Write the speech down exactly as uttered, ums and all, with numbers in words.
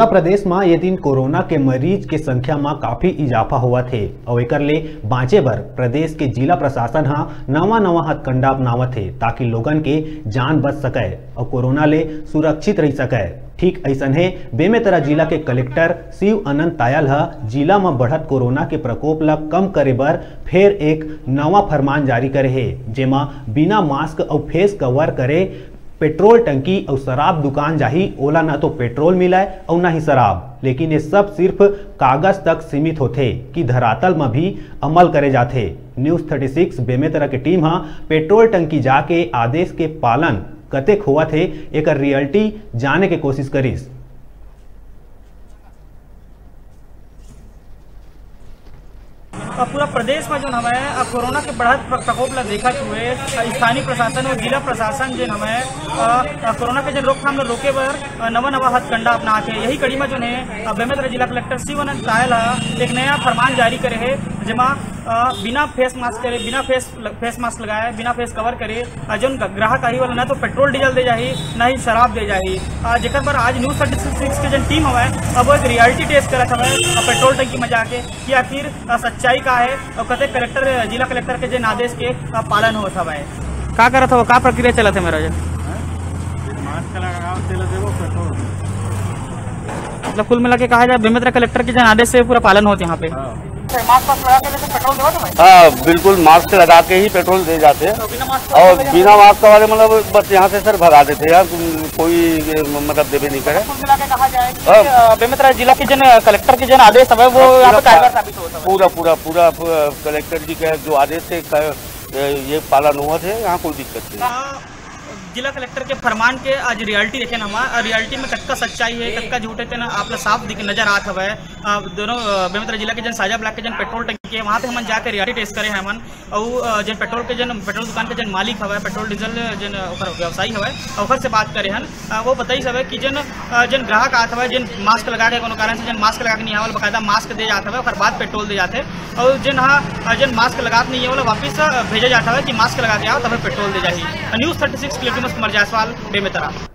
उत्तर प्रदेश में ये दिन कोरोना के मरीज के संख्या में काफी इजाफा हुआ थे और एक ले बाँचे बर प्रदेश के जिला प्रशासन हा नवा नवा हथकंडा अपनावत थे ताकि लोगन के जान बच सके और कोरोना ले सुरक्षित रह सके। ठीक ऐसन है बेमेतरा जिला के कलेक्टर शिव अनंत तायल हा जिला में बढ़त कोरोना के प्रकोप ला कम करे बर फिर एक नवा फरमान जारी करे है, जेमा बिना मास्क और फेस कवर करे पेट्रोल टंकी और शराब दुकान जाही ओला ना तो पेट्रोल मिलाए और ना ही शराब, लेकिन ये सब सिर्फ कागज तक सीमित होते कि धरातल में भी अमल करे जाते। न्यूज छत्तीस बेमेतरा के टीम हा पेट्रोल टंकी जाके आदेश के पालन कतेक हुआ थे एक रियलिटी जाने के कोशिश करीस। पूरा प्रदेश में जो हमें कोरोना के बढ़त प्रकोप ला देखा हुए स्थानीय प्रशासन और जिला प्रशासन जो हमें कोरोना के जो रोकथाम ला रोके बर नवा नवा हथकंडा अपना थे। यही कड़ी में जो है बेमेतरा जिला कलेक्टर शिव अनंत तायल एक नया फरमान जारी करे है, जेमा बिना फेस मास्क करे बिना फेस फेस मास्क लगाए बिना फेस कवर करे जो ग्राहक आई वाला ना तो पेट्रोल डीजल दे जाही ना ही शराब दे जाही। जेकर पर आज न्यूज थर्टी सिक्स के जो टीम हवे अब वो एक रियलिटी टेस्ट करत हवे पेट्रोल टंकी में जाके कि आखिर सच्चाई का है और कते कलेक्टर जिला कलेक्टर के जन आदेश के पालन होत हवे। का करत हो, का प्रक्रिया चलत है मेरा जन मास्क लगाओ चलत है वो पेट्रोल मतलब कुल मिला के कहा जाए बेमेतरा कलेक्टर के जन आदेश से पूरा पालन होते यहाँ पे। मास्क लगा के पेट्रोल देवत हवे? हाँ बिल्कुल, मास्क लगा के ही पेट्रोल दे जाते हैं और बिना मास्क वाले मतलब बस यहाँ से सर भगा देते हैं, कोई मतलब देवे नहीं करे। कुल मिला के कहा जाए कि बेमेतरा जिला के जन कलेक्टर के जन आदेश हवे वो यहाँ पे कारगर साबित होता है। पूरा पूरा पूरा कलेक्टर जी के जो आदेश थे ये पालन हुआ थे, यहाँ कोई दिक्कत नहीं। जिला कलेक्टर के फरमान के आज रियलिटी देखे ना हमारा रियलिटी में कतका सच्चाई है कतका झूठ है ना आप साफ नजर आत हवे। दोनों बेमेतरा जिला के जन साजा ब्लॉक के जन पेट्रोल टंकी है वहाँ पे हमन जाकर रियलिटी टेस्ट करे हमन और जन पेट्रोल के जन पेट्रोल दुकान के जन मालिक हवे पेट्रोल डीजल जन व्यवसायी हवे ओकर से बात करे हन वो बताई हवे कि जन जन ग्राहक आत हवे जन मास्क लगा के कोनो कारण से जन मास्क लगा के नहीं आवल बकायदा मास्क दे जात हवे और बाद पेट्रोल दे जाते और जन हाँ जन मास्क लगा नहीं है वापिस भेजा जाता है कि मास्क लगा के आओ तब पेट्रोल दे जाही। News thirty six Kumar Jaiswal Bemetara.